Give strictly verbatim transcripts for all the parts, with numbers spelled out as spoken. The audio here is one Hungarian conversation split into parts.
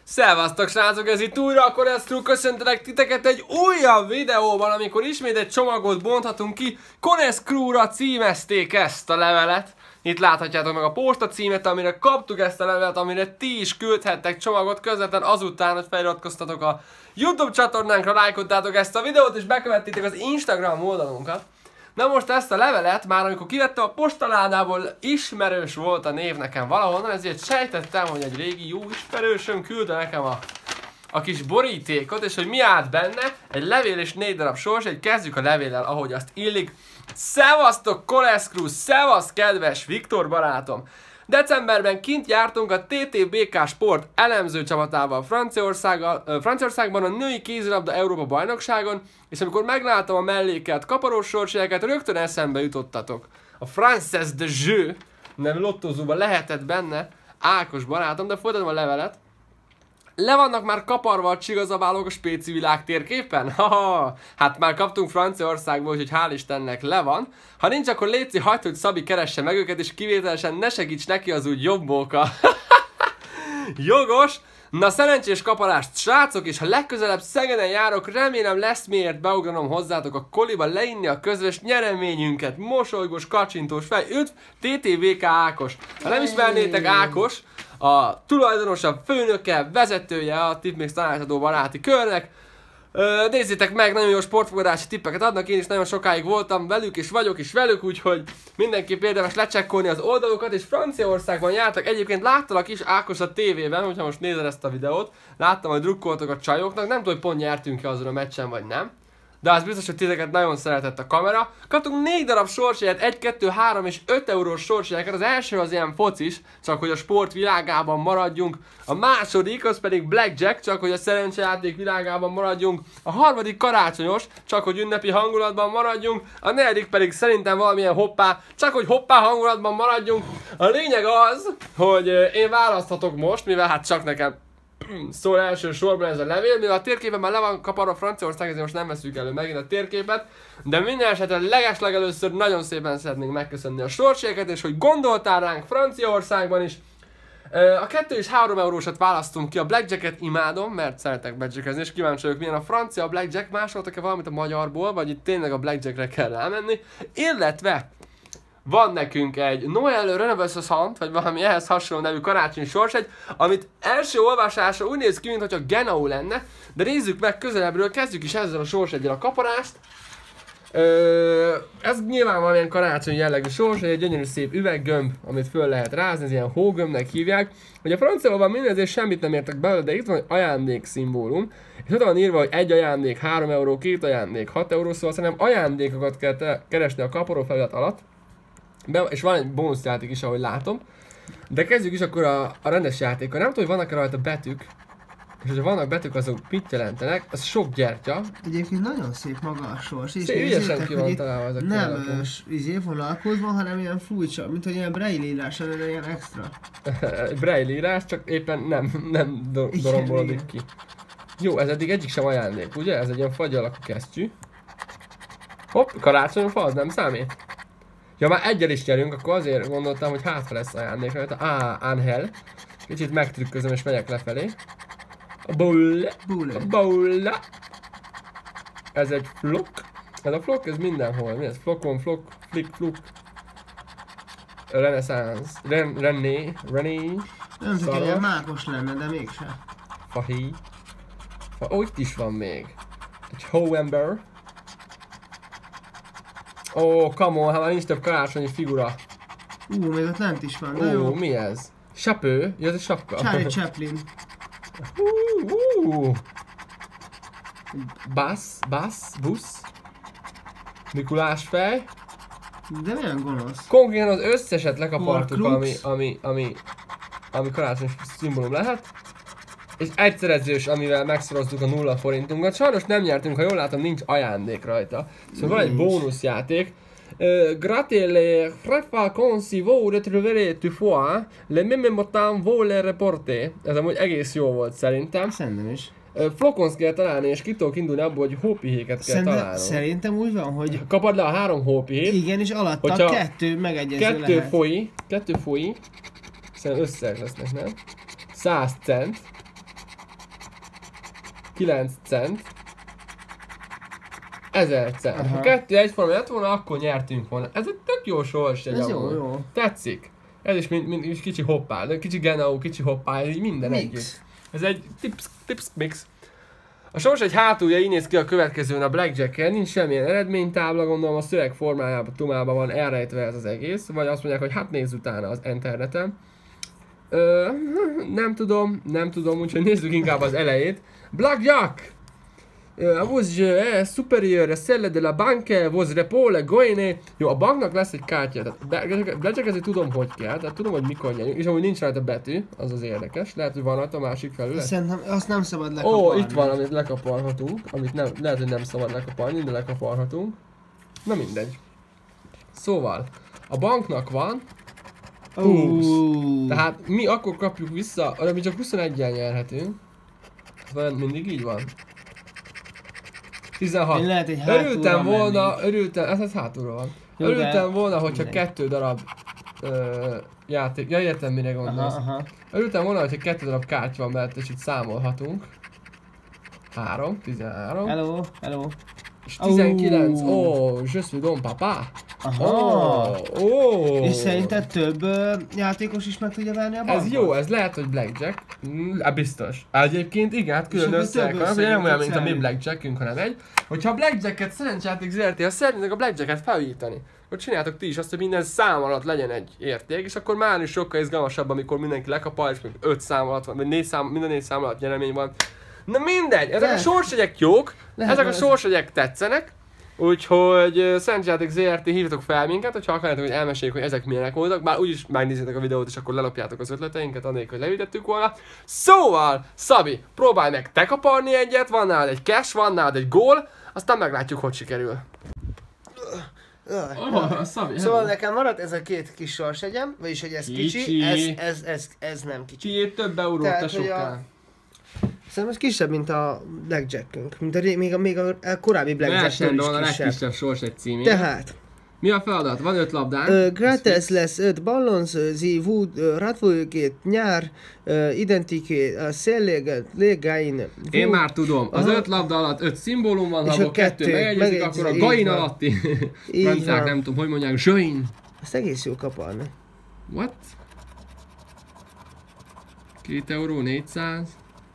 Szevasztok srácok, ez itt újra, akkor ezt köszöntelek titeket egy újabb videóban, amikor ismét egy csomagot bonthatunk ki. Koneszkrúra címezték ezt a levelet. Itt láthatjátok meg a posta címet, amire kaptuk ezt a levelet, amire ti is küldhettek csomagot közvetlen azután, hogy feliratkoztatok a YouTube csatornánkra, lájkoltátok ezt a videót és bekövettétek az Instagram oldalunkat. Na most ezt a levelet már amikor kivettem a postaládából, ismerős volt a név nekem valahonnan, ezért sejtettem, hogy egy régi jó ismerősöm küldte nekem a, a kis borítékot, és hogy mi állt benne, egy levél és négy darab sors, egy kezdjük a levéllel, ahogy azt illik. Szevasztok Koneszkrú, szevasz kedves Viktor barátom! Decemberben kint jártunk a té té bé ká Sport elemző csapatával Franciaországban a női kézilabda Európa bajnokságon, és amikor megláttam a mellékelt kaparós sorsjegyeket, rögtön eszembe jutottatok. A Française de Jeu nevű lottózóban lehetett benne Ákos barátom, de folytatom a levelet. Le vannak már kaparva a csigazabálók a spéci világ térképen? Haha, hát már kaptunk Franciaországból, úgyhogy hál' Istennek le van. Ha nincs, akkor létszi, hagyd, hogy Szabi keresse meg őket, és kivételesen ne segíts neki, az úgy jobb móka. Jogos! Na szerencsés kaparást srácok, és ha legközelebb Szegeden járok, remélem lesz miért beugranom hozzátok a koliba leinni a közös nyereményünket. Mosolygós, kacsintós fej, üdv, té té bé ká Ákos. Ha nem ismernétek Ákos, a tulajdonosabb, főnöke, vezetője a Tipmix tanácsadó baráti körnek. Ö, nézzétek meg, nagyon jó sportfogadási tippeket adnak, én is nagyon sokáig voltam velük és vagyok is velük, úgyhogy mindenképp érdemes lecsekkolni az oldalukat, és Franciaországban jártak. Egyébként láttalak is Ákos a tévében, hogyha most nézed ezt a videót, láttam, hogy drukkoltok a csajoknak, nem tudom, hogy pont nyertünk-e azon a meccsen vagy nem. De az biztos, hogy titeket nagyon szeretett a kamera. Kaptunk négy darab sorsjegyet, egy, kettő, három és öt eurós sorsjegyeket. Az első az ilyen focis, csak hogy a sport világában maradjunk. A második az pedig blackjack, csak hogy a szerencsejáték világában maradjunk. A harmadik karácsonyos, csak hogy ünnepi hangulatban maradjunk. A negyedik pedig szerintem valamilyen hoppá, csak hogy hoppá hangulatban maradjunk. A lényeg az, hogy én választhatok most, mivel hát csak nekem szól első sorban ez a levél, mivel a térképen már le van kaparva Franciaország, ezért most nem veszünk elő megint a térképet, de minden esetre legeslegelőször nagyon szépen szeretnénk megköszönni a sorsjegyeket, és hogy gondoltál ránk Franciaországban is. A kettő és három eurósat választunk ki, a blackjacket imádom, mert szeretek blackjackezni, és kíváncsi vagyok, milyen a francia blackjack, másoltak-e valamit a magyarból, vagy itt tényleg a blackjackre kell elmenni, illetve van nekünk egy Noël Renaissance, vagy valami ehhez hasonló nevű karácsonyi sorsegy, amit első olvasásra úgy néz ki, mintha Genau lenne, de nézzük meg közelebbről, kezdjük is ezzel a sorseggyel a kaparást. Ö, ez nyilván valamilyen karácsonyi jellegű sorsegy, egy gyönyörű szép üveggömb, amit föl lehet rázni, ez ilyen hógömbnek hívják. Hogy a franciában mindezért semmit nem értek belőle, de itt van egy ajándék szimbólum, és ott van írva, hogy egy ajándék három euró, két ajándék hat euró, szóval szerintem ajándékokat kell keresni a kaparó felirat alatt. Be, és van egy bónuszjáték is, ahogy látom. De kezdjük is akkor a, a rendes játékkal. Nem tudom, hogy vannak-e rajta betűk. És hogyha vannak betűk, azok mit jelentenek? Ez sok gyertya. Egyébként nagyon szép maga a sors. Szép, ügyesen ki van találva ez a nem izé vonalkozva, hanem ilyen fújcsa, mint hogy ilyen braille írás lenne, ilyen extra. Braille írás, csak éppen nem, nem do dorombolódik ki. Jó, ez eddig egyik sem ajándék, ugye? Ez egy ilyen fagy alakú kesztyű. Hopp, karácsonyfa, az nem számít? Ja, már egyel is nyerünk, akkor azért gondoltam, hogy hát ha lesz ajándék rajta. Á, Ángel. Kicsit megtrükközöm és megyek lefelé. A bowl. A bowl. Ez egy flok. Ez a flok, ez mindenhol. Mi ez? Flokon, flok, flick, fluk. Renaissance. Ren, René. René. Nem csak egy ilyen mákos lenne, de mégsem. Fahi. Fa, ó, itt is van még. Egy hóember. Ó, oh, come on, hát már nincs több karácsonyi figura. Ú, uh, még ott lent is van, de Ó, jó. mi ez? Sapő? Ja, ez egy sapka. Charlie Chaplin. Uh, uh. Basz, basz, busz. Mikulás fej. De milyen gonosz. Konkrétan az összeset lekapartuk, ami, ami, ami, ami karácsonyi szimbólum lehet. És egyszerezős, amivel megszoroztuk a nulla forintunkat. Sajnos nem nyertünk, ha jól látom, nincs ajándék rajta. Szóval van egy bónuszjáték. Uh, gratter les refacons si vous retrouverez toutefois le même montant vous le reporter. Ez amúgy egész jó volt szerintem. Szerintem is. Uh, flokons kell találni, és ki tudok indulni abból, hogy hópihéket kell találni. Szerintem úgy van, hogy... Kapad le a három hópihét. Igen, és alatta kettő megegyező kettő lehet. Folyik, kettő folyik. Szerintem összeg lesznek, nem? száz cent. kilenc cent. ezer cent. Aha. Ha kettő egyforma lett volna, akkor nyertünk volna. Ez egy tök jó sors egy Ez jó, amúgy. jó. Tetszik. Ez is mind, mind, kicsi hoppá, de kicsi Genau, kicsi hoppá, így minden Mix. együtt. Ez egy tips, tips mix. A sors egy hátulja így néz ki a következőn a Blackjack-en, nincs semmilyen eredménytábla, gondolom a szöveg formájában, tumában van elrejtve ez az egész, vagy azt mondják, hogy hát nézz utána az interneten. Ö, nem tudom, nem tudom, úgyhogy nézzük inkább az elejét. Blackjack! Uh, was uh, superior a celle de la banque, was repole goine. Jó, a banknak lesz egy kártya, tehát Blackjack tudom, hogy kell, tehát tudom, hogy mikor nyerjünk, és amúgy nincs rajta betű, az az érdekes, lehet, hogy van rajta a másik felület. Szerintem azt nem szabad lekaparni. Ó, itt van, amit lekaparhatunk, amit nem, lehet, hogy nem szabad lekaparni, de lekaparhatunk. Na mindegy. Szóval, a banknak van húsz. Uh. Tehát mi akkor kapjuk vissza, arra mi csak huszoneggyel nyerhetünk. Ez mindig így van. tizenhat. Én lehet egy hátulra Örültem volna, mennék. örültem, ez, ez hátulról van. Jó, Örültem de- volna, hogyha mindegy. kettő darab ö, játék, ja értem mire gondolsz. Aha, aha. Örültem volna, hogyha kettő darab kártya van mellett, és itt számolhatunk. három, tizenhárom, Hello, hello. és tizenkilenc. Ó, Oh. oh, je suis don papa. Aha. Ó, oh, És szerinted több ö, játékos is meg tudja venni a bankot? ez jó, ez lehet, hogy Blackjack. Mm, á, biztos. Egyébként igen, hát külön akkor összeek több vannak, hogy összeget nem olyan, tudsz mint a mi venni. Blackjackünk, hanem egy. Hogyha a Blackjacket szerencsejáték zé er té, ha szeretnétek a Blackjacket felújítani, akkor csináljátok ti is azt, hogy minden szám alatt legyen egy érték, és akkor már is sokkal izgalmasabb, amikor mindenki lekapal, és még öt szám alatt van, vagy négy szám, minden négy szám alatt nyeremény van. Na mindegy, ezek Lehet. a sorsjegyek jók, Lehet, ezek a ez- sorsjegyek tetszenek, úgyhogy uh, Szerencsejáték zé er té, hívjatok fel minket, hogyha akarjátok, hogy elmeséljük, hogy ezek milyenek voltak, bár úgyis megnézzétek a videót, és akkor lelopjátok az ötleteinket, annélkül, hogy leütettük volna. Szóval, Szabi, próbálj meg te kaparni egyet, van nálad egy cash, van nálad egy gól, aztán meglátjuk, hogy sikerül. Oh, Szabi, Szóval nekem maradt ez a két kis sorsegyem, vagyis hogy ez kicsi, Kicsi. ez, ez, ez, ez nem kicsi. Tiéd több eurót, Tehát, te hogy a- sokkal. Szerintem ez kisebb, mint a Blackjackünk, mint a, ré- még a, még a, a korábbi Blackjack van a is kisebb. legkisebb sors egy címé. Tehát, Mi a feladat? Van öt labdánk. uh, gratis lesz öt ballons, sie wood, uh, radvulgét, nyár, uh, identiké, a szélléget, légáin, Én már tudom, az Aha. öt labda alatt öt szimbólum van, És ha a abból kettő kettő megegyezik, megegyezik, akkor a így gain van. alatti Így franciák van. nem tudom, hogy mondják, join. Ezt egész jó kaparni. What? Két euró, négyszáz.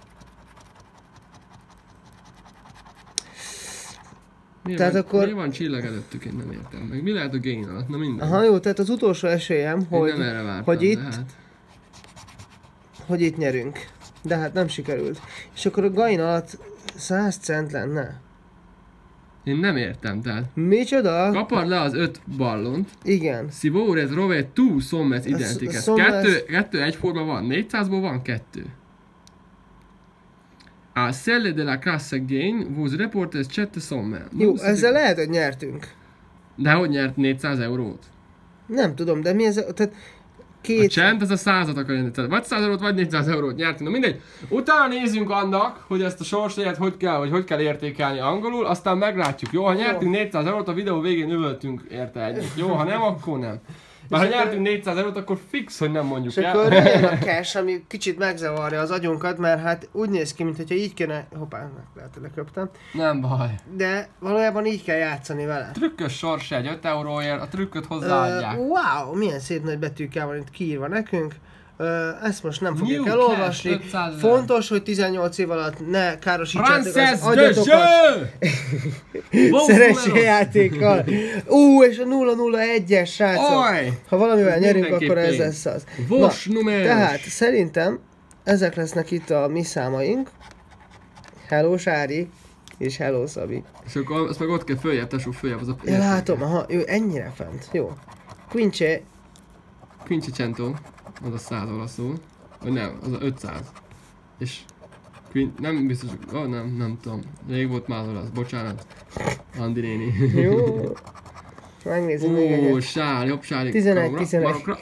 Miért Tehát van, akkor- miért van csillag előttük, én nem értem meg. Mi lehet a gain alatt? Na minden. Aha, jó, tehát az utolsó esélyem, Én hogy, nem erre vártam, hogy de itt, hát. hogy itt nyerünk. De hát nem sikerült. És akkor a gain alatt száz cent lenne. Én nem értem, tehát. Micsoda? Kapard le az öt ballont. Igen. Si vore trove tu sommes identicas. sommes- Kettő, kettő egyforma van, négyszázból van kettő. A selle de la classe gain vos reportes cette somme. Jó, ezzel lehet, hogy nyertünk. De hogy nyert négyszáz eurót? Nem tudom, de mi ez? a- Tehát A két... csend, ez a százat akarja, tehát vagy száz eurót, vagy négyszáz eurót nyertünk. Na mindegy. Utána nézzünk annak, hogy ezt a sorsjegyet hogy kell, hogy hogy kell értékelni angolul, aztán meglátjuk. Jó, ha nyertünk négyszáz eurót, a videó végén üvöltünk érte egyet. Jó, ha nem, akkor nem. Mert ha És akkor- nyertünk négyszáz eurót, akkor fix, hogy nem mondjuk És el. akkor jön a cash, ami kicsit megzavarja az agyunkat, mert hát úgy néz ki, mintha így kéne... Hoppá, lehet, hogy leköptem. Nem baj. De valójában így kell játszani vele. Trükkös sorsegy, öt euróért, a trükköt Ö, hozzáadják. wow, milyen szép nagy betűkkel van itt kiírva nekünk. Ö, ezt most nem fogjuk New elolvasni. cash, ötszázezer. Fontos, hogy tizennyolc év alatt ne károsítsátok az Frances de agyatokat jeu! szerencse játékkal. Ú, és a nulla nulla egyes srácok. Oj! Ha valamivel Ez nyerünk, akkor ez mindenképp lesz az. Vos Na, numeros. tehát szerintem ezek lesznek itt a mi számaink. Hello Sári és hello Szabi. És akkor azt meg ott kell följebb, tesó följebb az a Én látom, aha, ő ennyire fent. Jó. Quince, Quinquecento, az a száz olaszul. Vagy nem, az a ötszáz. És Quin... nem biztos, ó oh, nem, nem tudom. Rég volt már az olasz, bocsánat. Andi néni. jó. Megnézzük még Ó, egyet. Sári, hopp Sári. tizenegy, kamra, tizenegy. marokra.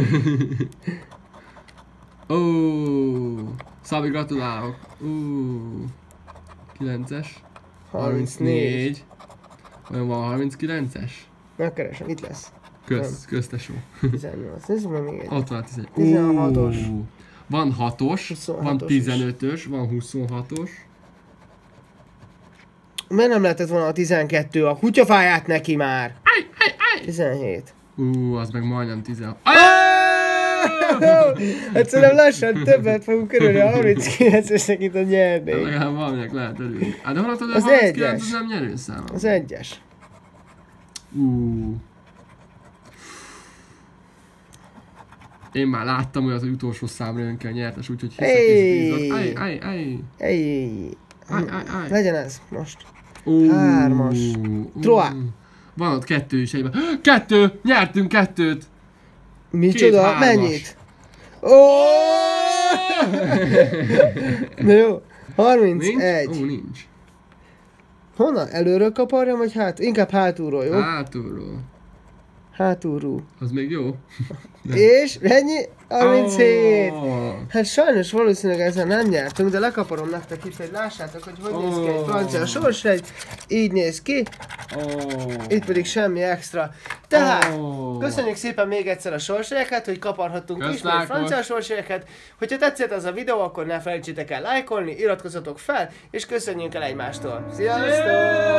Ó, Szabi, gratulálok. Ó, kilences. harmincnégy. Olyan van harminckilences? Megkeresem, itt lesz. Kösz, köztesó. tizennyolc. Nézzük meg még egy. Ott van tizenegy. tizenhatos. Ó, van hatos, van huszonhatos is. tizenötös, van huszonhatos. Miért nem lehetett volna a tizenkettő? A kutyafáját neki már! Aj, aj, aj! tizenhét. Ú, az meg majdnem tizenhat. Hát szerintem lassan többet fogunk körülni, a harminckilencesnek itt a nyernék. Legalább valaminek lehet örülni. Hát de honnan tudod, hogy Az a harminckilenc egyes. az nem nyerőszám? Az egyes. Ú. Én már láttam olyat, hogy utolsó számra jön ki a nyertes, úgyhogy hiszek Hey. és bízok. Aj, aj, aj. Ej, Aj, aj, aj. legyen ez most. Ú, Hármas. ú. Trois. Van ott kettő is egyben. Kettő! Nyertünk kettőt! Micsoda? hármas. Mennyit? Ó! Na jó. harmincegy. Nincs? Ó, nincs. Honnan? Előről kaparjam, vagy hát? Inkább hátulról, jó? Hátulról. Hátulról. Az még jó? És ennyi? harminchét. Ó. Hát sajnos valószínűleg ezzel nem nyertünk, de lekaparom nektek itt, hogy lássátok, hogy hogy néz ki egy francia sorsegy. Így néz ki, Ó. itt pedig semmi extra. Tehát, Ó. köszönjük szépen még egyszer a sorselyeket, hogy kaparhattunk Kösz, ismét Lákos. francia sorselyeket. Hogyha tetszett ez a videó, akkor ne felejtsétek el lájkolni, iratkozzatok fel, és köszönjünk el egymástól. Sziasztok!